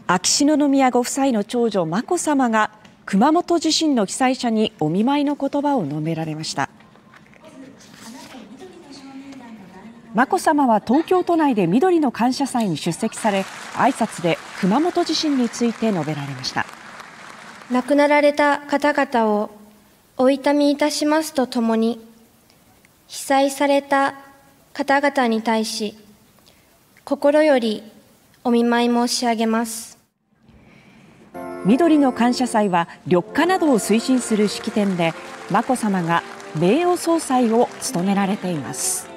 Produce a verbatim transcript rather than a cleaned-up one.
秋篠宮ご夫妻の長女眞子さまが熊本地震の被災者にお見舞いの言葉を述べられました。眞子さまは東京都内でみどりの感謝祭に出席され、挨拶で熊本地震について述べられました。 亡くなられた方々をお悼みいたしますとともに、被災された方々に対し心よりお見舞い申し上げます。 みどりの感謝祭は緑化などを推進する式典で、眞子さまが名誉総裁を務められています。